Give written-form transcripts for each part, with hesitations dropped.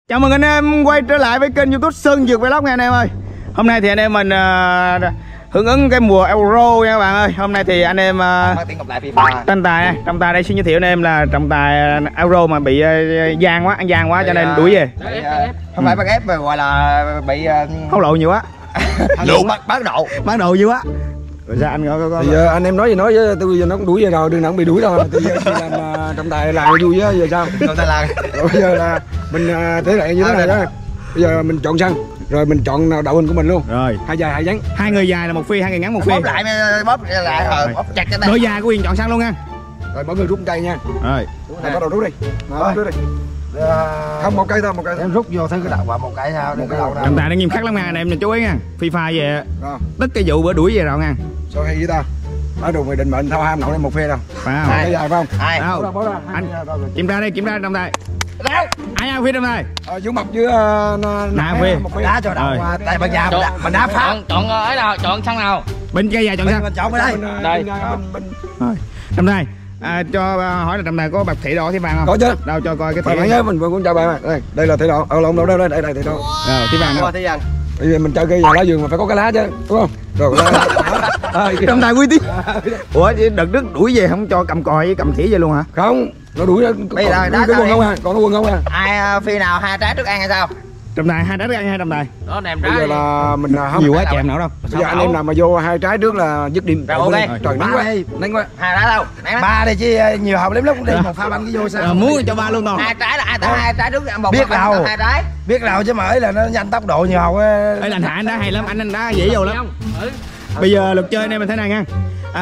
Chào mừng anh em quay trở lại với kênh YouTube Sơn Dược Vlog nha anh em ơi. Hôm nay thì anh em mình hưởng ứng cái mùa Euro nha các bạn ơi. Hôm nay thì anh em tranh tài trọng tài đây xin giới thiệu anh em là trọng tài Euro mà bị gian quá, ăn gian quá cho nên đuổi về. Không phải bắt ép mà gọi là bị hối lộ nhiều quá. Bán độ nhiều quá. Rồi sao anh có thì anh em nói gì nói với tôi, giờ nó cũng đuổi về rồi, đừng nào cũng bị đuổi đâu. Tôi giờ làm trọng tài làm vui á, giờ sao? trọng tài làm. Rồi bây giờ là mình thế lại như thế này đó. Bây giờ mình chọn sân, rồi mình chọn đội hình của mình luôn. Rồi. Hai dài hai ngắn. Hai người dài là một phi, hai người ngắn một phi. Bóp lại rồi bóp chặt cái tay. Đội dài của Quyền chọn sân luôn nha. Rồi mỗi người rút một cây nha. Rồi. Bắt đầu rút đi. Đó, rút đi. Không, một cây thôi, một cây thôi. Em rút vô thấy cái đầu một cái sao? Một cái đầu trọng tài nó nghiêm khắc lắm nha anh em, chú ý nha. FIFA về tất cái vụ bữa đuổi về rồi nha. Sao hay vậy ta? Ở đồ mày định mệnh thao ham nổi lên một phe đâu. Phải không? Cái dài phải không? Đâu. Anh kiểm tra đây, trọng tài. Ai phi trọng tài? Vũ Mập với phi. Đá cho đầu tay bên nhà mình đá phá. Chọn ấy nào, chọn sân nào? Bên cây dài chọn sân. Mình chọn ở đây. Đây. Rồi. Trọng tài. Cho hỏi là trọng tài có bạc thủy đỏ thẻ vàng không? Có chứ. Đâu cho coi cái thẻ vàng. Mình cũng cho bạn. Đây là thẻ đỏ. Lộn đây thẻ đỏ. Thẻ vàng đâu? Thẻ vàng. Bây giờ mình chơi cây nhà lá vườn mà phải có cái lá chứ, đúng không? Rồi trọng tài uy tín. Ủa đợt trước đuổi về không cho cầm còi với cầm thỉa về luôn hả? Không, nó đuổi bây giờ đá cái quần không à, còn cái quần không à. Ai phi nào hai trái trước ăn hay sao? Trọng tài hai trái trước ăn hai trọng tài. Đó ném trái. Bây giờ là mình không nhiều quá chèm nổi đâu. Bây giờ anh em nào mà vô hai trái trước là dứt điểm. Rồi ok. Trời nắng quá. Nắng quá. Hai trái đâu? Ba đi chứ nhiều hộp lắm lúc cũng đi một pha banh cái vô sao? Muốn cho ba luôn đâu. Hai trái là hai trái trước ăn một biết đâu. Hai trái. Biết đâu chứ mà ấy là nó nhanh tốc độ nhiều hộp. Ê lành hạ anh đá hay lắm, anh đá dễ vô lắm. Bây giờ luật chơi anh em mình thế này nha.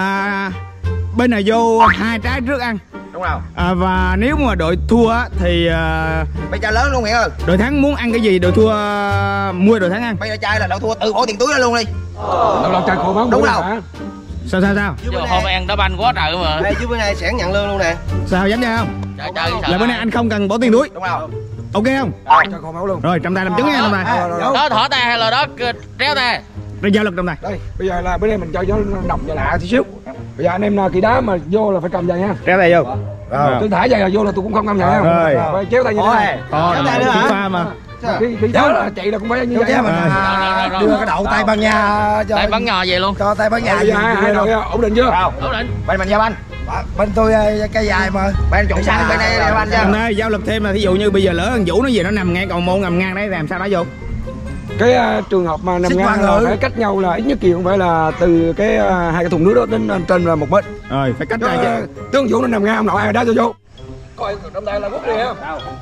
Bên này vô hai trái trước ăn. Đúng không? Và nếu mà đội thua thì bây giờ lớn luôn Nguyễn ơi. đội thắng muốn ăn cái gì đội thua mua đội thắng ăn. Bây giờ chơi là đội thua tự bỏ tiền túi ra luôn đi. Đâu chơi khổ máu. Đúng đâu? Sao? Giờ hôm ăn đá banh quá trời mà. Đây chứ bữa nay sẽ nhận lương luôn nè. Sao dám chơi không? Chơi là bữa nay anh không cần bỏ tiền túi. Đúng không? Ok không? Chơi khổ máu luôn. Rồi trọng tài làm chứng nha trọng tài. Đó thỏ tay hay là đó tréo tay? Rồi giao lực trọng tài. Đây, bây giờ là bữa nay mình chơi cho nó độc và lạ tí xíu. Bây giờ anh em nào kỳ đá mà vô là phải cầm giày nha. Tréo tay vô. Tôi thả giày là vô là tôi cũng không cầm giày nha. Rồi. Phải chéo tay như thế này. Trọng tài nữa hả? Mà. Khi đó là chạy là cũng phải như vậy. Đưa cái đậu tay bằng nhà cho tay bắn nhò về luôn. cho tay bắn nhà hai đội ổn định chưa? Ổn định. Bên mình giao banh. Bên tôi cây dài mà. Bên chọn sang bên đây giao banh chứ. Đây giao lực thêm là thí dụ như bây giờ lỡ thằng Vũ nó về nó nằm ngay cầu môn nằm ngang đấy làm sao nó vô? Cái trường hợp mà nằm ngang là phải cách nhau là ít nhất kỳ cũng phải là từ cái hai cái thùng nước đó đến trên là một mét. Rồi phải cách ra chứ. Tướng Vũ nó nằm ngang ông nội ai đá cho vô. Coi trong tay là bút đi không?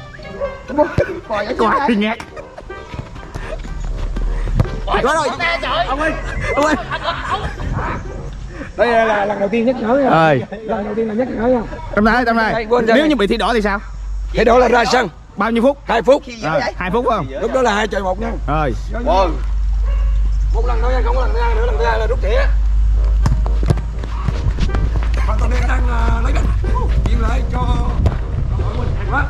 Coi thì nghe. Quá rồi. Ông ơi. Đây là lần đầu tiên nhắc nhở nha. Rồi. Lần đầu tiên là nhắc nhở nha. Trong đây. Nếu như bị thẻ đỏ thì sao? Thẻ đỏ là ra sân. Bao nhiêu phút? 2 phút. 2 phút phải không? Lúc đó là 2 trời 1 nha. Rồi. Một lần thôi nha, không có lần thứ hai nữa, lần thứ hai là rút thẻ. Còn tôi đang lấy định chuyển lại cho đội mình hay quá.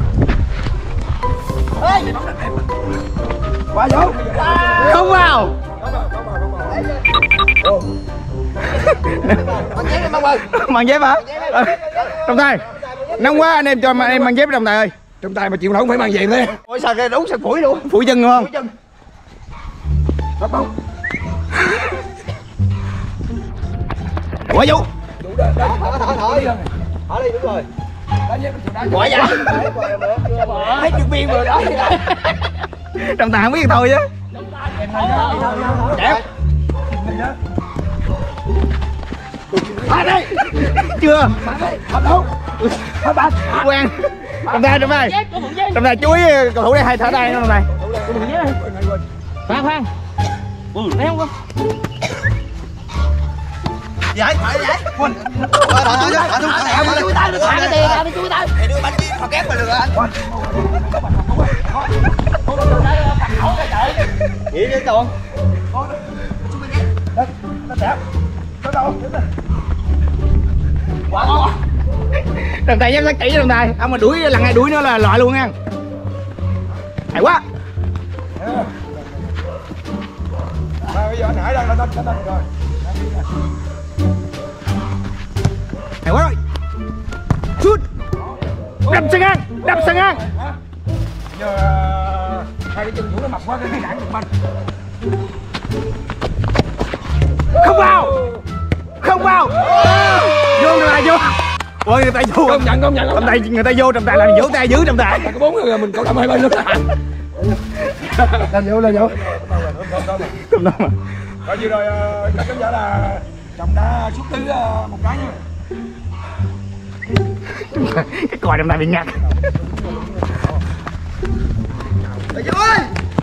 Quá dấu. Không vào. Mang dép hả? Trọng tài. Nóng quá anh em cho em mang dép trọng tài ơi. Trọng tài mà chịu nổi phải mang về thế. Ôi sao đây đúng sạc phủi luôn. Phủi chân luôn không? Bắt bóng. Quá Vũ. Thở đi đúng rồi. Quả vậy. Hết chữ biên rồi đó. Trọng tài không biết thôi chứ. Đẹp. Chưa. Quen. Trọng tài chú ý cầu thủ đây hay thở đây trọng tài. Khoan. Thấy không? Vậy. Thôi chui tay được thả cái tiền ra chui tay. Để đưa bánh kia họ kép mà được anh. Vậy đi Tùng. Nó đẹp. Nó đâu? Quá ngon. Trọng tài giám sát kỹ trọng tài. Ông mà đuổi lần này đuổi nó là loại luôn nha. Hay quá. Bây giờ anh Hải đang lên rồi. Hay quá rồi. Sút. Đập sân ngang. Giờ cái chân chủ nó mập quá cái cản được mình. Không vào. Không vào. Vô người ta vô. Ôi người ta vô. Công nhận. Trọng tài người ta vô, trọng tài làm vỗ tay giữ trọng tài. Có 4 người mình cộng đồng hai bên luôn. Làm vô. Không đâu mà. Coi như rồi chắc chắn là trọng đã xuất tứ một cái nha. Cái còi trọng tài bị ngặt. Trời ơi.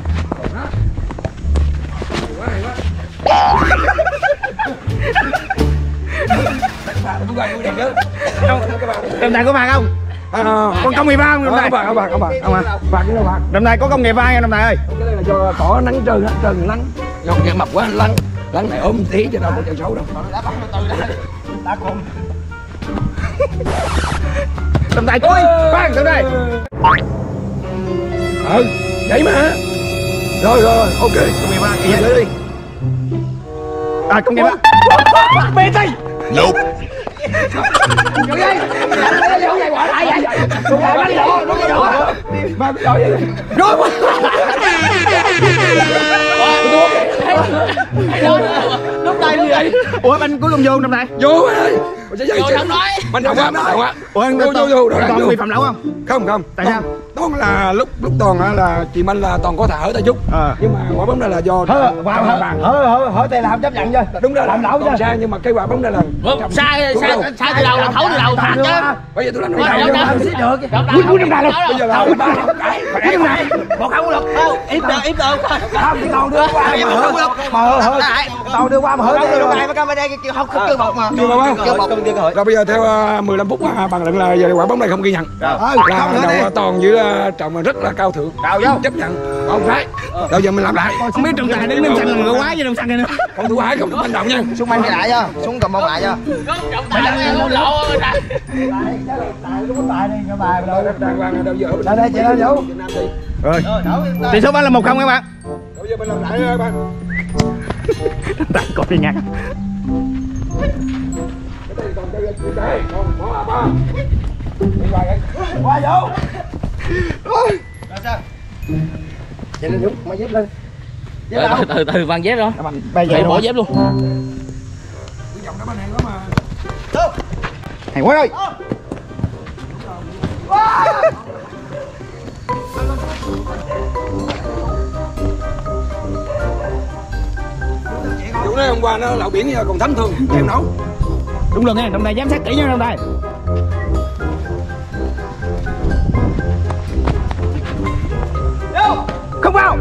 Trọng tài có phạt không? Con công nghệ va không? Không phạt. Phạt cái đâu phạt. Trọng tài có công nghệ va nha trọng tài ơi. Cái này là do cỏ nắng trơn nắng. Nhọc kẹt mập quá lắng này ốm tí chứ đâu có chuyện xấu đâu. Đá cùng. Trọng tài coi, khoan trọng tài. Vậy mà. Rồi, ok. Công nghệ va kìa đi. Công nghệ va. Bê tay. Nope. Trời ơi, không vậy quả lại vậy. Đúng rồi. Mà bị đổi vậy. Rồi. Lúc này Ủa anh cuối cùng vô không này? Vô ơi. vô không nói. Mình không quá. Ủa anh vô. Toàn bị phạm lỗi không? Không. Tại sao? Toàn là lúc Toàn là chị Minh là Toàn có thở tay chút. Nhưng mà quả bóng này là do Hở tay làm chấp nhận chưa? đúng rồi, làm lỗi chứ. Sai nhưng mà cái quả bóng này là Sai từ đầu là thấu từ đầu phạt chứ. bây giờ tôi làm Đâu đâu Xích được. cuối trong này luôn. Bây giờ là ba cái. Một không được. Im được. Không, tao đưa qua mà hở. Tao đưa qua mà hở đây rồi. Mà camera kia không kêu bột mà. Chưa bột không? Chưa bột. Rồi bây giờ theo 15 phút bằng luận là giờ quả bóng này không ghi nhận. Là đầu Toàn với Trọng rất là cao thượng. Đào vô. Chấp nhận. Không phải. Bây giờ mình làm lại. Không biết trọng tài đứng nâng xanh là người quá với nâng xanh này nữa. Không thua ai không được manh động nha. Xuống mang lại cho. Xuống cầm bóng lại cho. Trọng tài đang lộ rồi nè. Đàng hoàng đâu giờ. Đây chị lên vô. Rồi. Tỷ số vẫn là 1-0 các bạn. Bây giờ mình làm lại các bạn. Tại có bị ngặt. Qua vô. Chị lên xuống, mới dép lên. Từ văng dép rồi. Bây giờ bỏ dép luôn. Hay quá rồi. Vụ này hôm qua nó lẩu biển còn thấm thường em nấu. Đúng rồi nghe, đồng tài giám sát kỹ nha đồng tài. Không vào.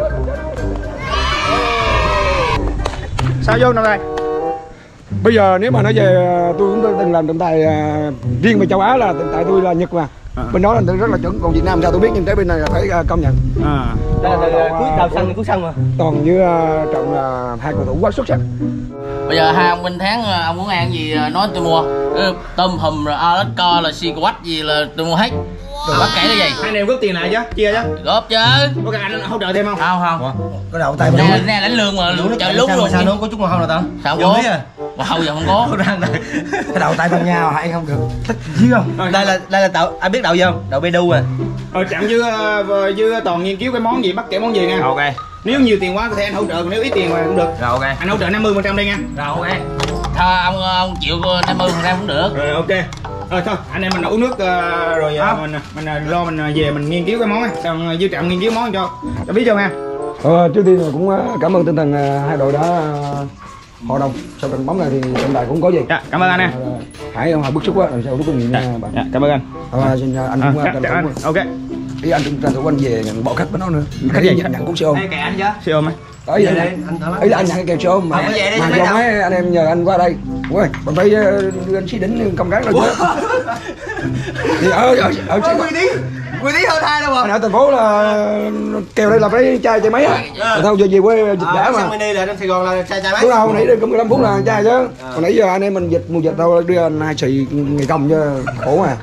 Sao vô đồng tài? Bây giờ nếu mà nói về tôi cũng từng làm trọng tài riêng về châu Á là trọng tài tôi là Nhật mà. Bên đó là rất là chuẩn, còn Việt Nam sao tôi biết nhưng tới bên này là phải công nhận. Đây là cuối đầu sân thì cuối sân mà. Toàn với Trọng là hai cầu thủ quá xuất sắc. Bây giờ hai ông Minh Tháng ông muốn ăn gì nói tôi mua. Tôm hùm rồi Alaska là xì quách gì là tôi mua hết. Bất kể cái gì. Hai anh em góp tiền lại chứ, chia chứ. Góp chứ. Có cần anh hỗ trợ thêm không? Không. Có đậu tay Nè đánh lương mà trời lúc luôn. Sao nó có chút mà không đâu tao? Sao không có? Mà hầu giờ không có. Cái đậu tay bằng nhau hay không được. Thích gì không? Đây là đậu, anh biết đậu gì không? Đậu bê đu à. Chạm với Toàn nghiên cứu cái món gì, bất kể món gì nha. Ok. Nếu nhiều tiền quá thì anh hỗ trợ, nếu ít tiền mà cũng được. Rồi ok. Anh hỗ trợ 50% đi nha. Rồi ok. Thôi ông chịu 50% cũng được. Rồi ok. Thôi anh em mình uống nước rồi mình lo mình về mình nghiên cứu cái món này, xong Dư Trọng nghiên cứu món cho biết cho nha. Trước tiên là cũng cảm ơn tinh thần hai đội đã hội đồng sau trận bóng này thì trọng tài cũng có gì. Dạ, cảm ơn anh em. Hải hơi bức xúc quá làm sao rút kinh nghiệm nha bạn. Dạ, cảm ơn anh. Xin anh cũng tranh thủ. Ok. Ý anh cũng tranh thủ anh về nhận bỏ khách với nó nữa. Khách gì nhận cũng xe ôm. Kệ anh chứ. Xe ôm ấy. Ý là anh nhận cái kèo xe ôm mà do mấy anh em nhờ anh qua đây. Ui, bằng tay anh xí đỉnh công gán rồi chứ. Thì ở Quy tí hơn hai đâu mà. anh ở thành phố là kèo đây là phải chai mấy á. Thôi giờ về quê dịch đã mà. Mini là trong Sài Gòn là chai mấy. Đúng đâu, nãy có 15 phút là chai chứ. Còn nãy giờ anh em mình dịch mùa dịch đâu đưa anh 2 xì ngày công cho khổ mà.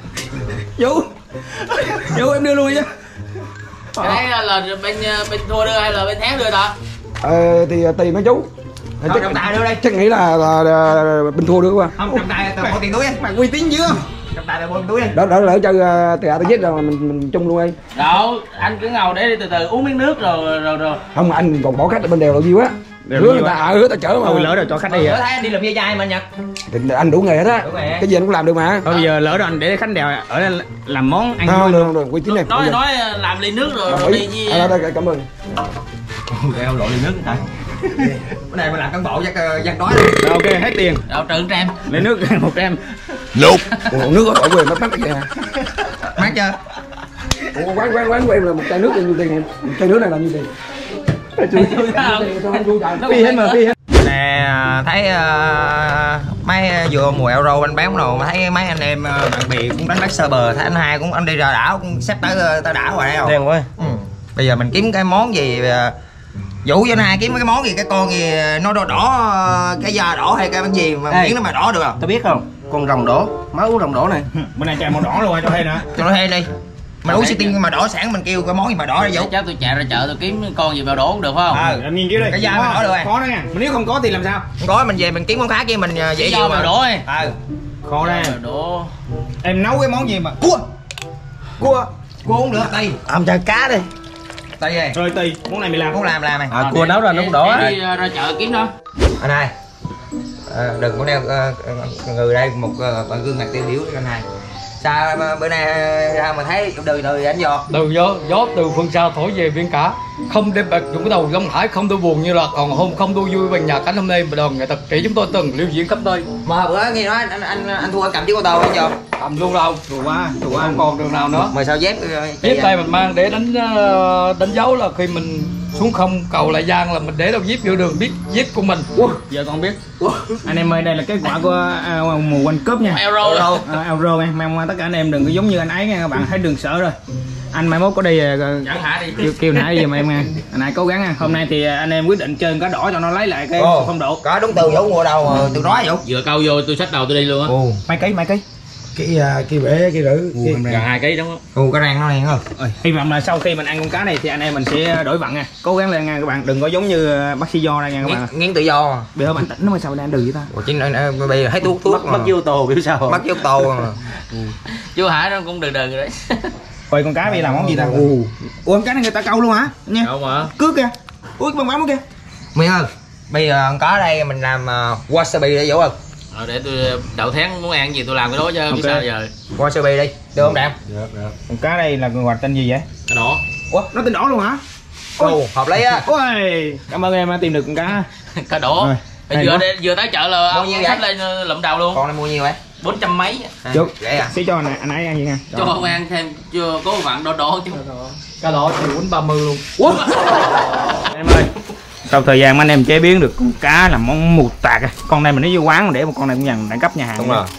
Vũ em đưa luôn chứ. Cái này là bên thua đưa hay là bên Tháng đưa ta? Thì tùy mấy chú. Trọng tài đưa đây. Chắc nghĩ là bên thua được quá. Không, trọng tài có tiền túi á. Mày uy tín dữ không? Trong tay là bơm túi đi. Đó lỡ cho tìa tôi chết rồi mình chung luôn đi. Đâu, anh cứ ngồi để đi từ từ uống miếng nước rồi. Không mà anh còn bỏ khách ở bên đèo là gì quá. Hứa người ta hứa ta chở mà. Ôi lỡ rồi cho khách đi Thấy à. anh đi làm dây dai mà Nhật. Thì anh đủ nghề hết á. Cái gì anh cũng làm được mà. Thôi bây giờ lỡ rồi anh để khách đèo ở đây làm món ăn. Không được, quý chính này. Nói làm ly nước rồi đi với. Đây cảm ơn. Đeo lộ ly nước hả? Cái này mà làm cán bộ giặc đói đi. Rồi, ok hết tiền. Đâu trừ trăm. Lấy nước 100. Ủa, nước có quên mất kìa. Mát chưa? Ủa, quán của em là một chai nước bao nhiêu tiền em? Một chai nước này là nhiêu tiền? Phi hết mà phi hết. Nè thấy mấy vừa mùa Euro anh bán đồ mà thấy mấy anh em bạn bè cũng đánh bắt sơ bờ, thấy anh hai cũng anh đi ra đảo cũng sắp tới đảo rồi đấy không? Đen quá. Bây giờ mình kiếm cái món gì Vũ với anh hai kiếm cái món gì, cái con gì nó đỏ cái da đỏ hay cái gì mà miếng nó mà đỏ được không? Tao biết không? Con rồng đỏ, má uống rồng đỏ này. Bữa nay chai màu đỏ luôn cho hay nữa. Cho nó hay đi. Mình uống Sting mà đỏ sẵn mình kêu cái món gì mà đỏ ra Vũ. Chắc tôi chạy ra chợ tôi kiếm con gì mà đổ cũng được phải không? Em nhìn dưới đây. Cái da mà đỏ được rồi. Khó đó nha. Mà nếu không có thì làm sao? Không có mình về mình kiếm món khác kia mình dễ Do mà đổ đi. Khó đây. Đổ. Em nấu cái món gì mà Cua uống được tây. Ông cho cá đi. Tây gì? rồi tùy món này mày làm Không làm này. Cua nấu ra nó cũng đỏ. Đi ra chợ kiếm đó. Anh hai đừng có đeo người đây một gương mặt tiêu biểu anh hai. Sao bữa nay ra mà thấy đời anh gió từ phương xa thổi về biển cả, không đem bạc dụng cái đầu Long Hải, không tôi buồn như là còn hôm không tôi vui bằng nhà cánh hôm nay mà đoàn nghệ thuật kỹ chúng tôi từng lưu diễn khắp nơi. Mà bữa nghe nói anh thua anh cầm chiếc ô tô anh chưa? Cầm luôn đâu, Đủ quá không còn đường nào nữa. Mà sao dép Tay mình mang để đánh dấu là khi mình xuống không cầu lại giang là mình để đâu zip giữa đường biết zip của mình. Giờ con biết. Anh em ơi, đây là kết quả của mùa World Cup nha. Euro. Euro nha. Mong tất cả anh em đừng có giống như anh ấy nha các bạn, thấy đường sợ rồi. Anh mai mốt có đi Dẫn Hải đi. kêu Hải đi giùm em nha. Anh Hải cố gắng nha. Hôm nay thì anh em quyết định chơi cá đỏ cho nó lấy lại cái phong độ. có đúng từ Vũ mua đâu mà từ nói Vũ. Vừa câu vô tôi xách đầu tôi đi luôn á. Mấy ký? Cái bể cái rử. Gần 2 kg đúng không? Cái răng nó đen không? Hy vọng là sau khi mình ăn con cá này thì anh em mình sẽ đổi vận nha. Cố gắng lên nha các bạn, đừng có giống như bác sĩ Do đây nha các bạn. Nghiến tự do. Bây giờ anh tỉnh nó mà sao đang đừ vậy ta? Ủa chính bây giờ thấy thuốc Mất vô tô biết sao không? mất vô tô mà. Chú Hải nó cũng đừ rồi đấy. Rồi con cá bây giờ làm món gì ta? Ủa con cá này người ta câu luôn hả? Nha. Đâu mà. Cướp kìa. Ui băng bám kìa. Miên ơi, bây giờ con cá đây mình làm wasabi để Vũ ơi. Để tôi đậu tháng muốn ăn gì tôi làm cái đó chứ biết sao giờ. Wasabi đi, được không Đạm? Được. Con cá đây là con tên gì vậy? Cái đỏ. Ủa nó tên đỏ luôn hả? Hợp lý á. Ôi, cảm ơn em đã tìm được con cá. Cá đỏ. Vừa tới chợ là Bao ông nhiêu xách vậy? lên lụm đầu luôn. Con này mua nhiêu vậy? 400 mấy. Chú, Vậy à? sẽ cho anh ấy ăn gì nha. Cho ông ăn thêm chưa có vặn đỏ chứ. Cá đỏ thì quýnh 30 luôn. Em ơi, sau thời gian mà anh em chế biến được con cá làm món mù tạt. Con này mình lấy vô quán để một con này cũng dần đẳng cấp nhà hàng. Đúng rồi.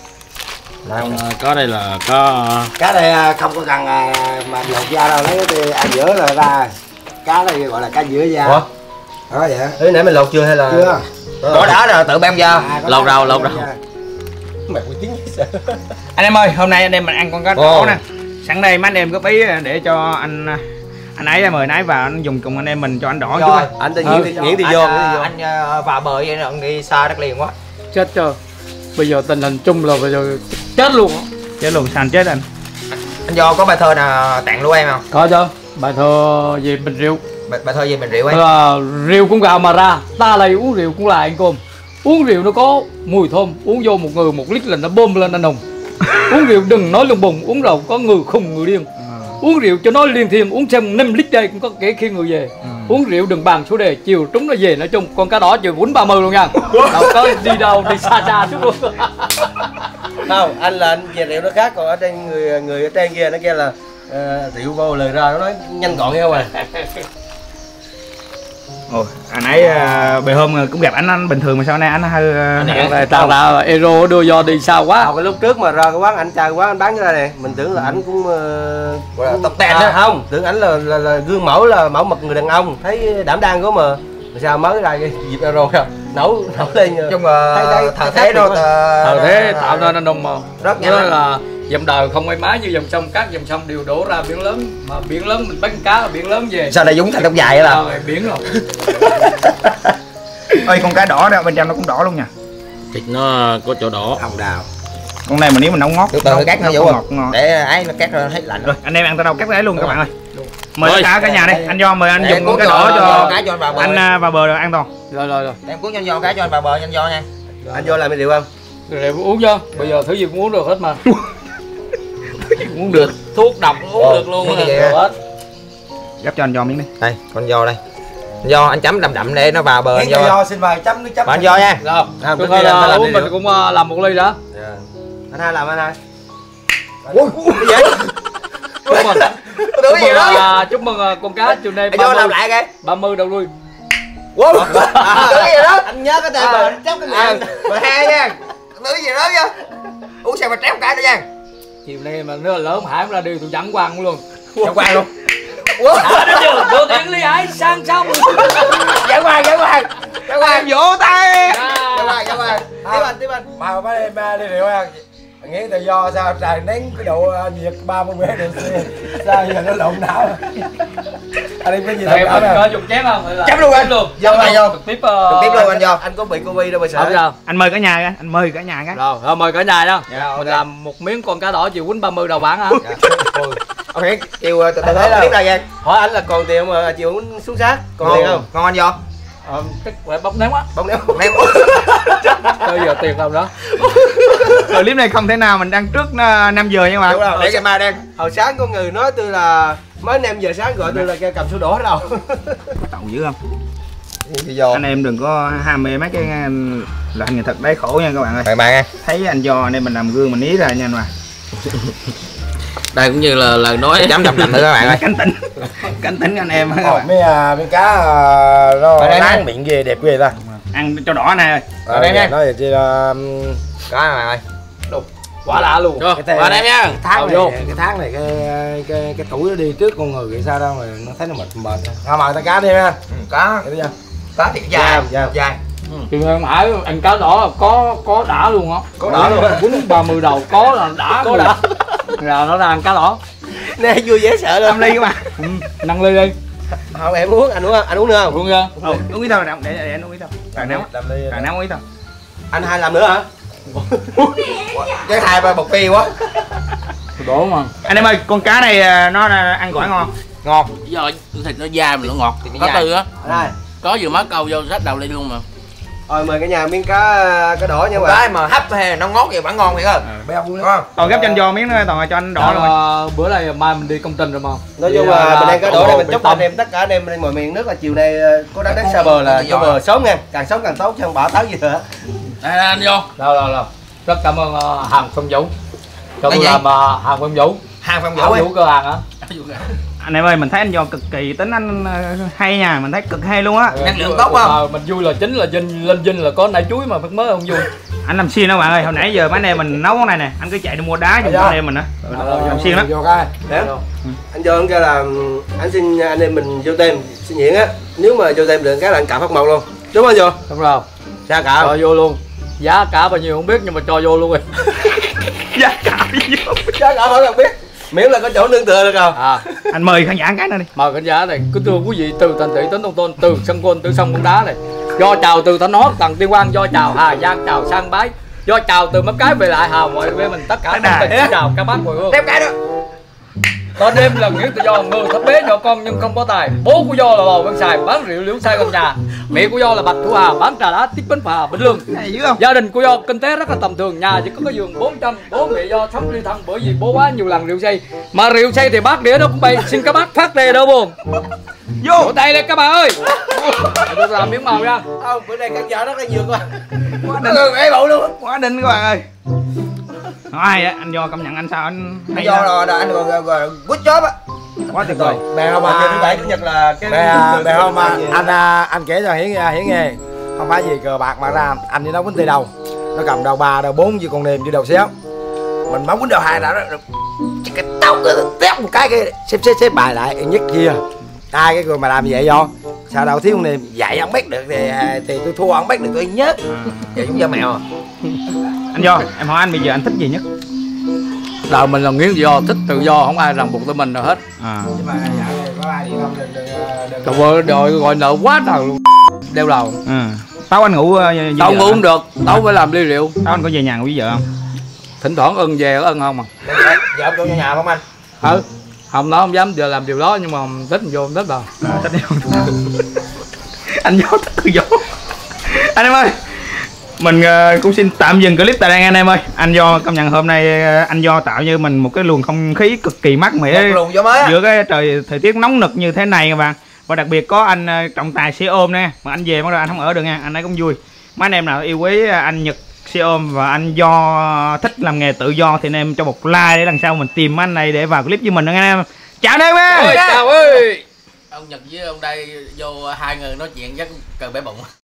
Có đây là có Cá đây không có cần mà lột da đâu, lấy cái ăn giữa là ra. Cá đây gọi là cá giữa da. Ủa? Đó vậy. Thế nãy mình lột chưa hay là? Chưa. Có đá rồi tự băm ra. lột rau. Mày có tiếng Anh em ơi, hôm nay anh em mình ăn con cá đỏ nè. Sẵn đây mấy anh em góp ý để cho anh ấy mời anh ấy vào anh dùng cùng anh em mình cho anh đỏ rồi, chút. anh tự nhiên thì vô. Anh vào bờ vậy nó đi xa đất liền quá. Chết chưa? Bây giờ tình hình chung là bây giờ chết luôn á. Chết luôn, sàn chết anh. Anh Do có bài thơ nào tặng lũ em không? Có chứ. Bài thơ về Bình Rượu. Bài thơ gì mình rượu ấy? Rượu cũng gạo mà ra, ta đây uống rượu cũng là anh cơm. Uống rượu nó có mùi thơm, uống vô một người 1 lít là nó bơm lên anh hùng. Uống rượu đừng nói lùng bùng, uống rượu có người khùng người điên. Uống rượu cho nó liên thiên, uống xem 5 lít đây cũng có kể khi người về. Uống rượu đừng bàn số đề, chiều trúng nó về nói chung. Con cá đỏ chiều quýnh 30 luôn nha. Đâu có đi đâu, đi xa chút luôn. Không, anh là anh về rượu nó khác, còn ở trên người ở trên kia nó kia là rượu vô lời ra nó nói nhanh gọn nhau à. Ồ, anh ấy bề hôm cũng gặp anh bình thường mà sao nay anh hơi Tao là Euro đưa do đi sao quá. Cái lúc trước mà ra cái quán anh chào quán anh bán ra này, mình tưởng là anh cũng Gọi là tập tèn đó. không, tưởng ảnh là gương mẫu là mẫu mực người đàn ông, thấy đảm đang quá mà sao mới ra cái dịp Euro rồi nấu lên Chung mà thờ thế đâu Thờ thế tạo nên anh hùng mà. rất Nhớ là dòng đời không may mắn như dòng sông, các dòng sông đều đổ ra biển lớn, mà biển lớn mình bắt cá ở biển lớn về. sao này Dũng thành tóc dài là Biển rồi. ơi con cá đỏ đó bên trong nó cũng đỏ luôn nha. thịt nó có chỗ đỏ. hồng đào. Con này mà nếu mình nấu ngót từ từ cắt nó vô ngọt ngon. để ấy nó cắt rồi hết lạnh Rồi anh em ăn tới đâu cắt đấy luôn các bạn ơi. Mời cả nhà đây, anh Do mời anh dùng cái đỏ cho anh vào bờ rồi an toàn. Rồi. Em cuốn cho anh Do cái cho anh vào bờ cho anh Do nha. Anh vô làm cái rượu không? Rượu uống chưa? Bây giờ thứ gì cũng uống được hết mà. Uống được, thuốc độc uống được luôn Hết. Gắp cho anh Do miếng đi. Đây, con Do đây. Anh Do anh chấm đậm đậm để nó vào bờ anh Do. xin mời chấm nước chấm. Anh Do nha. Rồi, tôi thôi là uống mình cũng làm một ly đó. Anh hai làm anh hai. Ui, cái gì? Chúc mừng con cá chiều nay Anh Do làm lại cái 30 đầu đuôi. Wow. Cái gì đó? Anh nhớ cái tay bờ anh chấm cái miệng. 12 nha. Cái gì đó chứ? Uống sao mà tréo cái nữa nha. Chiều nay mà nó lớn Hải ra đi tôi dẫn quăng luôn. Dẫn quang luôn. Đưa tiếng Lý Hải sang xong. Dẫn quang. Vỗ tay. Dẫn quang. Tiếp anh. Mà ba em đi rượu ăn. Nghĩ tự do sao trời nén cái độ nhiệt 30 độ C. Sao giờ nó lộn não. Anh em cái gì Đây mình có dùng chém không? Chém luôn anh. Luôn. Vô tay vô. Trực tiếp luôn anh vô. Anh có bị Covid đâu mà sợ. Không sao. Anh mời cả nhà cái, anh mời cả nhà cái. Rồi mời cả nhà đó. Dạ, Mình làm một miếng con cá đỏ chiều quýnh 30 đầu bản hả? Ok, kêu từ từ tiếp ra nha. Hỏi anh là còn tiền mà chiều xuống sát. Còn tiền không? Ngon anh vô. Chắc phải bóc ném á. Bông ném. Bây giờ tiền đâu đó. Clip này không thể nào mình đăng trước 5 giờ nha Đúng bạn. rồi, để cái ma đen. Hồi sáng có người nói tôi là mới 5 giờ sáng gọi tôi là kêu cầm sữa đổ đâu. Tậu dữ không? Vô. Anh em đừng có ham mê mấy cái loại nghệ thuật đấy khổ nha các bạn ơi. Bạn nha. Thấy anh Do anh em mình làm gương mình ý ra nha anh mà. Đây cũng như là lời nói Chấm đậm đậm thử các bạn ơi. Cảnh tỉnh anh em các bạn. Mấy cá nó láng miệng ghê đẹp ghê ta. Ăn cho đỏ này. Ở đây nha. Nói chi là Có các bạn ơi. Quả lạ luôn. Rồi, vào đây nha. tháng này, cái tháng này cái tuổi nó đi trước con người vậy sao đâu mà nó thấy nó mệt. Thôi mời ta cá đi ha. Có. Vậy chưa? Có thiệt dài. Dài. Thì Hải ăn cá đỏ có đã luôn á. Có đỏ luôn. Quýnh 30 đầu có là đã. Có đã. Là nó ra ăn cá đỏ. Nè vui dễ sợ luôn. 5 ly các bạn. Nâng ly đi. Không em uống, anh uống nữa không? Uống nha. Uống ít thôi để anh uống ít thôi. Càng nóng. Càng nóng ít thôi. Anh hai làm nữa hả? Cái hai ba bột phi quá. Đổ mà. Anh em ơi, con cá này nó ăn quả ngon. Ngon. Giờ thịt nó dai mà nó ngọt. Thịt nó Có dai. tư á. Đây. Có vừa má câu vô sách đầu ly luôn mà. Rồi mời cả nhà miếng cá đỏ nha các bạn. Cái mà hấp hay nó ngót vậy vẫn ngon thiệt không? Béo luôn Ngon. Còn gấp cho anh Do miếng nữa, toàn cho anh đỏ luôn. Bữa nay mai mình đi công trình rồi mà. Nói chung là mình đang cá đỏ đây mình chúc anh em tất cả anh em mọi miền nước là chiều nay có đánh xa bờ là cho bờ sớm nha, càng sớm càng tốt chứ không bỏ tới gì nữa. Đây anh vô. Rồi. Rất cảm ơn Hàng Phong Vũ. Cho tôi làm Hàng Phong Vũ. Hàng Phong Hàng Vũ Vũ cửa hàng á. Anh em ơi, mình thấy anh Do cực kỳ tính anh hay nha, mình thấy cực hay luôn á. Năng lượng tốt không? Mình vui là chính là lên dinh là có nải chuối mà mới không vui. Anh làm xiên đó bạn ơi, hồi nãy giờ mấy anh em mình nấu món này nè, anh cứ chạy đi mua đá giùm cho anh em mình á. Làm xiên lắm. Vô coi. Anh vô anh kêu là anh xin anh em mình vô tem xin nhuyễn á, nếu mà vô tem được cái là anh cạo phát một luôn. Đúng không vô? Đúng rồi. Sao cạo? Cho vô luôn. Giá cả bao nhiêu không biết nhưng mà cho vô luôn rồi. Giá cả vô. Giá cạo không cần biết. Miễn là có chỗ nương tựa được không? Anh mời khán giả cái nữa đi. Mời khán giả này, cứ thưa quý vị từ thành thị đến nông thôn, từ sân golf từ sông bóng đá này. Do chào từ Thanh Hóa, Tần Tiên Quang, do chào Hà Giang, chào Sang Bái, do chào từ Mắt Cái về lại Hà mọi với mình tất cả Tất thân cả. tình xin chào các bác mọi người. Đem cái đó. Tên em là Nguyễn Tự Do, người thấp bé nhỏ con nhưng không có tài. Bố của Do là Lò Văn Xài, bán rượu liễu sai gần nhà. Mẹ của Do là Bạch Thu Hà, bán trà đá tiếp bánh phà Bình Lương. Này dữ không? Gia đình của Do kinh tế rất là tầm thường, nhà chỉ có cái giường 400. Bố mẹ Do sống ly thân bởi vì bố quá nhiều lần rượu say. Mà rượu say thì bác đĩa nó cũng bay, xin các bác phát đề đâu buồn. Vô tay đây các bạn ơi. Tôi làm miếng màu nha. Không, bữa nay căn nhà rất là nhiều quá. Quá đỉnh. Ê bộ luôn. Quá đỉnh các bạn ơi. Ai anh Do công nhận anh sao anh hay Do rồi anh còn good job á. quá tuyệt vời. Bè không mà thứ bảy chủ nhật là cái bè không mà anh kể cho Hiển nghe, không phải gì cờ bạc mà ra anh đi nấu bánh tê đầu, nó cầm đầu 3 đầu 4 với con nêm với đầu xéo, mình bấm bánh đầu 2 đã đó, cái tao cứ tép một cái xếp bài lại nhất kia, ai cái người mà làm như vậy do sao đâu thiếu con nêm dạy không biết được thì tôi thua không biết được tôi nhớ vậy cũng do mèo. Anh Do, em hỏi anh bây giờ anh thích gì nhất? Đời mình là Nguyễn Tự Do, thích tự do, không ai ràng buộc tới mình nào hết. Nhưng mà có ai gì không đừng Trời ơi, rồi gọi nợ quá trời luôn. Đeo đầu. Tao anh ngủ Tao ngủ không được, tao phải làm ly rượu. Tao anh có về nhà ngủ với vợ không? thỉnh thoảng ân về ân không à. Giờ ông vô nhà không anh? Không nói không dám giờ làm điều đó nhưng mà thích vô thích đâu. Anh gió thích cứ gió. Anh em ơi, mình cũng xin tạm dừng clip tại đây anh em ơi. Anh Do công nhận hôm nay anh Do tạo như mình một cái luồng không khí cực kỳ mát mẻ giữa cái thời tiết nóng nực như thế này các bạn. Và đặc biệt có anh trọng tài xe ôm nè, mà anh về bắt đầu anh không ở được nha, anh ấy cũng vui. Mấy anh em nào yêu quý anh Nhật xe ôm và anh Do thích làm nghề tự do thì anh em cho một like để lần sau mình tìm anh này để vào clip với mình anh em. Chào anh em ơi. Chào ơi. Ông Nhật với ông đây vô hai người nói chuyện chắc cần bể bụng.